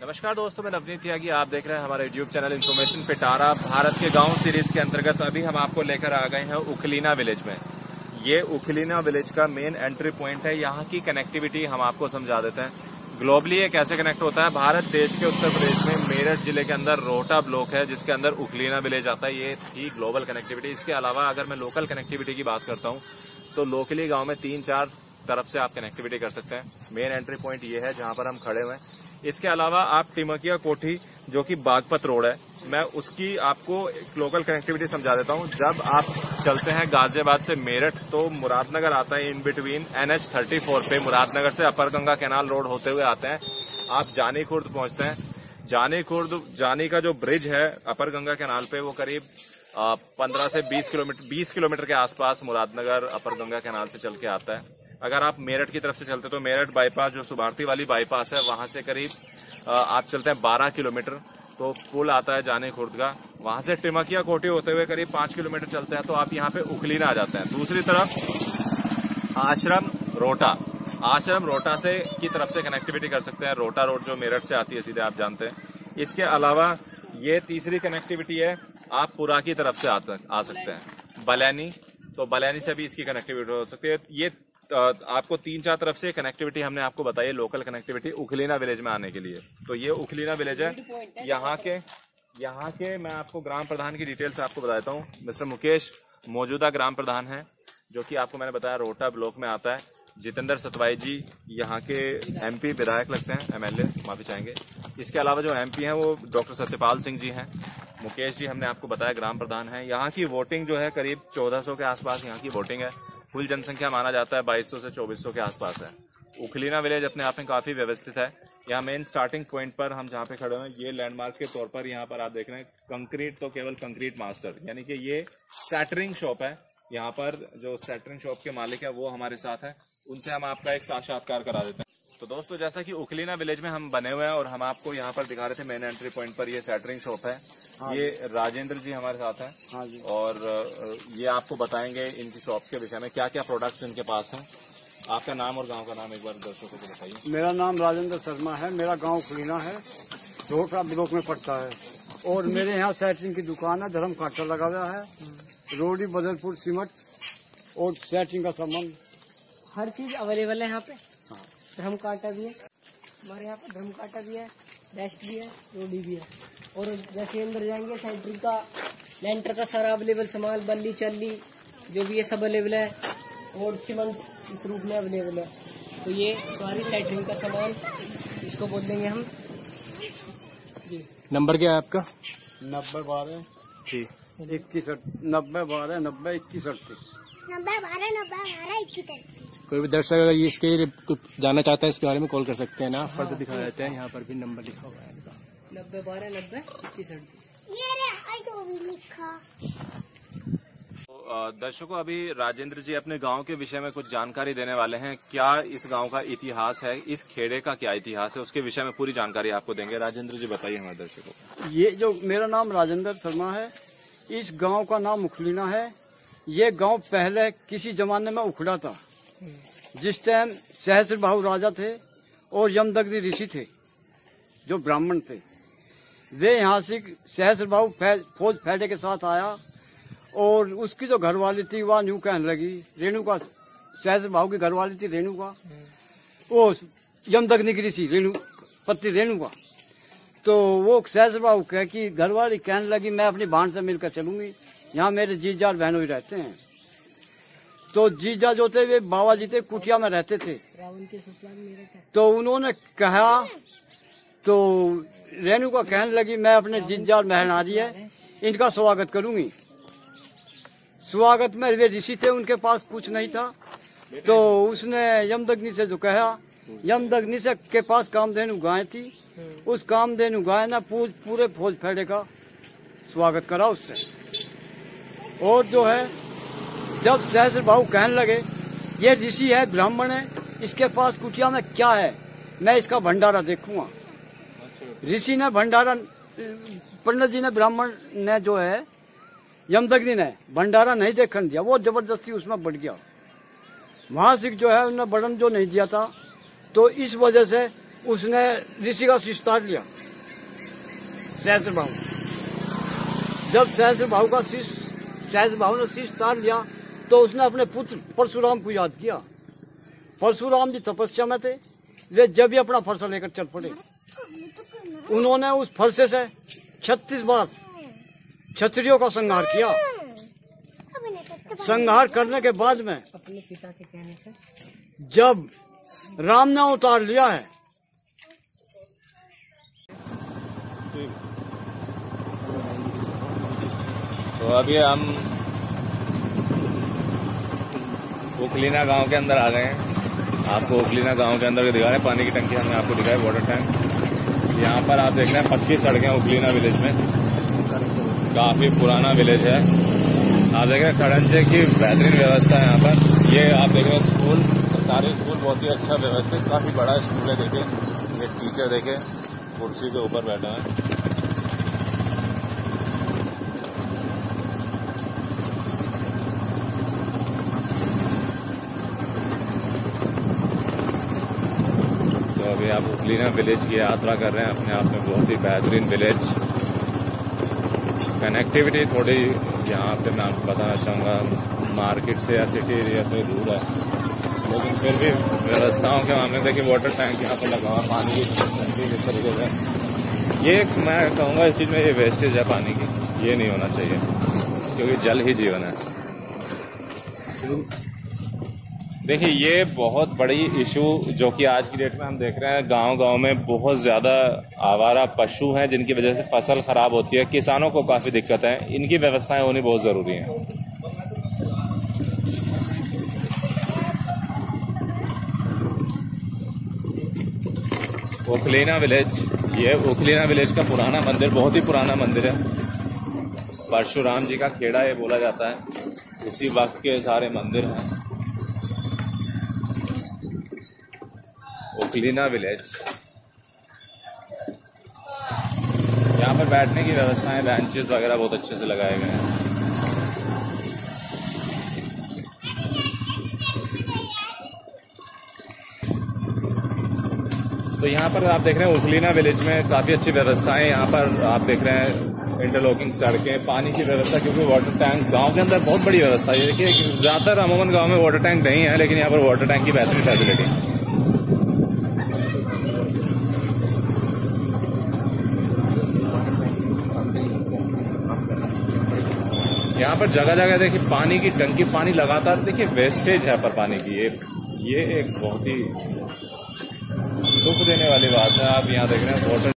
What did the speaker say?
नमस्कार दोस्तों, मैं नवनीत त्यागी। आप देख रहे हैं हमारा यूट्यूब चैनल इन्फॉर्मेशन पिटारा। भारत के गांव सीरीज के अंतर्गत अभी हम आपको लेकर आ गए हैं उखलीना विलेज में। ये उखलीना विलेज का मेन एंट्री पॉइंट है। यहाँ की कनेक्टिविटी हम आपको समझा देते हैं। ग्लोबली ये कैसे कनेक्ट होता है। भारत देश के उत्तर प्रदेश में मेरठ जिले के अंदर रोहटा ब्लॉक है, जिसके अंदर उखलीना विलेज आता है। ये थी ग्लोबल कनेक्टिविटी। इसके अलावा अगर मैं लोकल कनेक्टिविटी की बात करता हूँ तो लोकली गाँव में 3-4 तरफ से आप कनेक्टिविटी कर सकते हैं। मेन एंट्री पॉइंट ये है जहाँ पर हम खड़े हुए हैं। इसके अलावा आप टिमकिया कोठी जो कि बागपत रोड है, मैं उसकी आपको एक लोकल कनेक्टिविटी समझा देता हूं। जब आप चलते हैं गाजियाबाद से मेरठ तो मुरादनगर आता है इन बिटवीन NH 34 पे। मुरादनगर से अपर गंगा कैनाल रोड होते हुए आते हैं, आप जानी खुर्द पहुंचते हैं। जानी का जो ब्रिज है अपर गंगा कैनाल पे वो करीब 15 से 20 किलोमीटर के आसपास मुरादनगर अपर गंगा कैनाल से चल के आता है। अगर आप मेरठ की तरफ से चलते तो मेरठ बाईपास जो सुभारती वाली बाईपास है वहां से करीब आप चलते हैं 12 किलोमीटर तो पुल आता है जाने खुर्द का। वहां से टिमकिया कोठी होते हुए करीब 5 किलोमीटर चलते हैं तो आप यहाँ पे उखलीना आ जाते हैं। दूसरी तरफ आश्रम रोटा से की तरफ से कनेक्टिविटी कर सकते हैं। रोटा रोड जो मेरठ से आती है सीधे, आप जानते हैं। इसके अलावा ये तीसरी कनेक्टिविटी है, आप पुरा की तरफ से आ सकते हैं। बलैनी से भी इसकी कनेक्टिविटी हो सकती है। ये आपको 3-4 तरफ से कनेक्टिविटी हमने आपको बताई, लोकल कनेक्टिविटी उखलीना विलेज में आने के लिए। तो ये उखलीना विलेज है। यहाँ के मैं आपको ग्राम प्रधान की डिटेल्स आपको बता देता हूँ। मिस्टर मुकेश मौजूदा ग्राम प्रधान है, जो कि आपको मैंने बताया रोहटा ब्लॉक में आता है। जितेंद्र सतवाई जी यहाँ के MP विधायक लगते हैं, MLA माफी चाहेंगे। इसके अलावा जो MP हैं वो डॉक्टर सत्यपाल सिंह जी हैं। मुकेश जी हमने आपको बताया ग्राम प्रधान है। यहाँ की वोटिंग जो है करीब 1400 के आसपास यहाँ की वोटिंग है। कुल जनसंख्या माना जाता है 2200 से 2400 के आसपास है। उखलीना विलेज अपने आप में काफी व्यवस्थित है। यहाँ मेन स्टार्टिंग पॉइंट पर हम जहाँ पे खड़े हैं, ये लैंडमार्क के तौर पर यहाँ पर आप देख रहे हैं कंक्रीट, तो केवल कंक्रीट मास्टर, यानी कि ये सैटरिंग शॉप है। यहाँ पर जो सैटरिंग शॉप के मालिक है वो हमारे साथ है, उनसे हम आपका एक साक्षात्कार करा देते हैं। तो दोस्तों, जैसा कि उखलीना विलेज में हम बने हुए हैं और हम आपको यहाँ पर दिखा रहे थे मेन एंट्री पॉइंट पर ये सैटरिंग शॉप है। हाँ, ये राजेंद्र जी हमारे साथ हैं। हाँ जी। और ये आपको बताएंगे इनकी शॉप्स के विषय में, क्या क्या प्रोडक्ट्स इनके पास हैं। आपका नाम और गांव का नाम एक बार दर्शकों को बताइए। मेरा नाम राजेंद्र शर्मा है। मेरा गांव उखलीना है, रोहटा ब्लॉक में पड़ता है। और मेरे यहाँ सैटरिंग की दुकान है, धर्म कांटा लगा हुआ है, रोडी बदलपुर सीमेंट और सैटरिंग का सामान हर चीज अवेलेबल है यहाँ पे। हाँ। धर्म कांटा भी है हमारे यहाँ पे, धर्म कांटा भी है, बेस्ट भी है, रोडी भी है। और जैसे अंदर जाएंगे सैटरिंग का लेंटर का सारा अवेलेबल सामान, बल्ली चल्ली जो भी है सब अवेलेबल है। और सीमेंट इस रूप में अवेलेबल है। तो ये सारी सैटरिंग का सामान इसको बोल देंगे हम जी। नंबर क्या है आपका? 9012 जी 21 9012 90 21 38 9012 21। कोई भी दर्शक अगर ये इसके जानना चाहता है इसके बारे में कॉल कर सकते हैं ना। फर्द दिखा देते हैं, यहाँ पर भी नंबर लिखा हुआ है इनका 9012 90 21 38। दर्शकों, अभी राजेंद्र जी अपने गांव के विषय में कुछ जानकारी देने वाले हैं। क्या इस गांव का इतिहास है, इस खेड़े का क्या इतिहास है, उसके विषय में पूरी जानकारी आपको देंगे। राजेंद्र जी बताइए हमारे दर्शकों को। ये जो मेरा नाम राजेंद्र शर्मा है, इस गांव का नाम उखलीना है। ये गांव पहले किसी जमाने में उखड़ा था, जिस टाइम सहस्र बाहु राजा थे और यमदग्नि ऋषि थे जो ब्राह्मण थे। वे यहाँ से सहस्र बाहु फौज फैले के साथ आया और उसकी जो घरवाली थी वह यूं कहने लगी, रेणुका, सहस्र बाहु की घरवाली थी रेणुका, वो यमदग्नि की ऋषि पति रेणुका। तो वो सहस्र बाहु कह की घरवाली कहने लगी, मैं अपनी भाण से मिलकर चलूंगी, यहाँ मेरे जीजा और बहनों ही रहते हैं। तो जीजा जो थे वे बाबा जी थे, कुटिया में रहते थे। तो उन्होंने कहा, तो रेणुका कहने लगी, मैं अपने जीजा और बहन आ रही है, इनका स्वागत करूंगी। स्वागत में वे ऋषि थे, उनके पास कुछ नहीं था। तो उसने यमदग्नि से जो कहा, यमदग्नि से के पास कामधेनु गाय थी, उस कामधेनु गाय ने पूरे फौज फैड़े का स्वागत करा उससे। और जो है, जब सहस्र बाहु कहने लगे, ये ऋषि है, ब्राह्मण है, इसके पास कुटिया में क्या है, मैं इसका भंडारा देखूंगा। ऋषि ने भंडारा, पंडित जी ने, ब्राह्मण ने जो है यमदग्नि ने भंडारा नहीं देखने दिया, वो जबरदस्ती उसमें बढ़ गया। वहां से जो है उन्होंने बढ़न जो नहीं दिया था, तो इस वजह से उसने ऋषि का शीश उतार लिया, सहस्र बाहु। जब सहस्र बाहु ने शीश उतार लिया तो उसने अपने पुत्र परशुराम को याद किया। परशुराम जी तपस्या में थे, वे जब भी अपना फरसा लेकर चल पड़े। उन्होंने उस फरसे से 36 बार क्षत्रियों का संहार किया। संहार करने के बाद में अपने पिता के कहने से जब राम ने उतार लिया है, तो अभी हम उखलीना गांव के अंदर आ गए हैं। आपको उखलीना गांव के अंदर दिखा रहे हैं, पानी की टंकी हमने आपको दिखाई, वाटर टैंक। यहाँ पर आप देख रहे हैं पक्की सड़कें उखलीना विलेज में, काफी पुराना विलेज है। आप देख रहे हैं खड़ंजे की बेहतरीन व्यवस्था है यहाँ पर। ये आप देख रहे हैं स्कूल, सरकारी स्कूल, बहुत ही अच्छा व्यवस्थित, काफी बड़ा स्कूल है। देखिए एक टीचर देखे कुर्सी के ऊपर बैठा है। तो अभी आप उखलीना विलेज की यात्रा कर रहे हैं, अपने आप में बहुत ही बेहतरीन विलेज। कनेक्टिविटी थोड़ी यहाँ पे मैं आपको बताना चाहूँगा, मार्केट से या सिटी एरिया से दूर है, लेकिन फिर भी व्यवस्थाओं के मामले में देखिए वाटर टैंक यहाँ पर लगा हुआ, पानी की टंकी किस तरीके से। ये मैं कहूँगा इस चीज़ में ये वेस्टेज है पानी की, ये नहीं होना चाहिए, क्योंकि जल ही जीवन है। देखिए ये बहुत बड़ी इशू जो कि आज की डेट में हम देख रहे हैं, गांव-गांव में बहुत ज़्यादा आवारा पशु हैं जिनकी वजह से फसल खराब होती है, किसानों को काफ़ी दिक्कत है। इनकी व्यवस्थाएं होनी बहुत ज़रूरी हैं। उखलीना विलेज, ये उखलीना विलेज का पुराना मंदिर, बहुत ही पुराना मंदिर है। परशुराम जी का खेड़ा ये बोला जाता है, इसी वक्त के सारे मंदिर हैं। उखलीना विलेज, यहाँ पर बैठने की व्यवस्थाएं, बेंचेस वगैरह बहुत अच्छे से लगाए गए हैं। तो यहाँ पर आप देख रहे हैं उखलीना विलेज में काफ़ी अच्छी व्यवस्थाएं, यहाँ पर आप देख रहे हैं इंटरलॉकिंग सड़कें, पानी की व्यवस्था, क्योंकि वाटर टैंक गांव के अंदर बहुत बड़ी व्यवस्था है। देखिए ज़्यादातर अमूमन गांव में वाटर टैंक नहीं है, लेकिन यहाँ पर वाटर टैंक की बेहतरीन फैसिलिटी। यहाँ पर जगह जगह देखिए पानी की टंकी, पानी लगातार, देखिए वेस्टेज है पर पानी की, ये एक बहुत ही दुख देने वाली बात है। आप यहाँ देख रहे हैं वाटर